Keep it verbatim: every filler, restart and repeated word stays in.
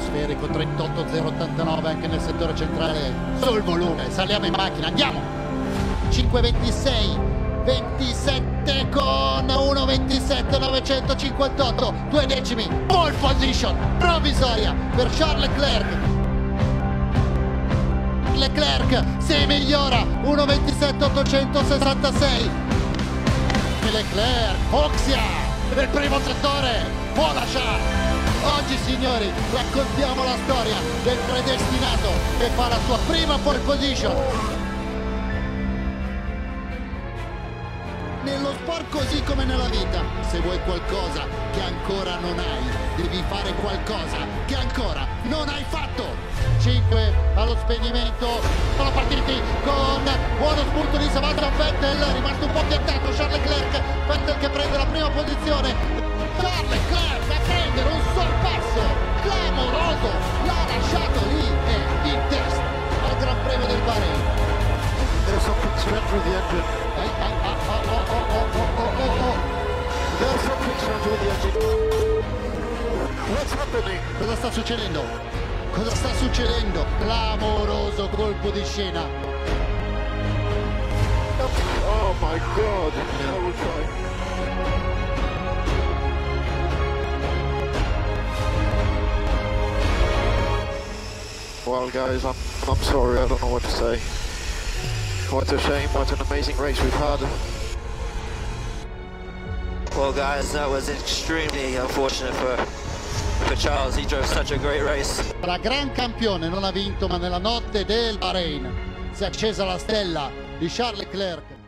atmosferico, trentotto zero ottantanove anche nel settore centrale. Sul volume, saliamo in macchina, andiamo! cinque ventisei, ventisette con uno ventisette novecentocinquantotto, due decimi, pole position provvisoria per Charles Leclerc. Leclerc si migliora, uno ventisette ottocentosessantasei. Leclerc, Foxia, nel primo settore, può lasciare. Oggi signori raccontiamo la storia del predestinato che fa la sua prima pole position. Nello sport così come nella vita, se vuoi qualcosa che ancora non hai, devi fare qualcosa che ancora non hai fatto. cinque allo spegnimento, sono partiti con buono spunto di Sebastian Vettel, rimasto un po' piantato Charles Leclerc, Vettel che prende la prima posizione, Charles Leclerc a prendere un sorpasso clamoroso, l'ha lasciato lì e in testa al Gran Premio del Bahrain. There's something strange with the engine. Ai, ai, ah, oh, oh, oh, oh, oh, oh, oh. There's something strange with the engine. What's happening? Cosa sta succedendo? Cosa sta succedendo? Clamoroso colpo di scena. Oh my god. I will try. Well guys, I'm, I'm sorry, I don't know what to say. What a shame, what an amazing race we've had. Well guys, that was extremely unfortunate for, for Charles. He drove such a great race. La gran campione non ha vinto, ma nella notte del Bahrain si è accesa la stella di Charles Leclerc.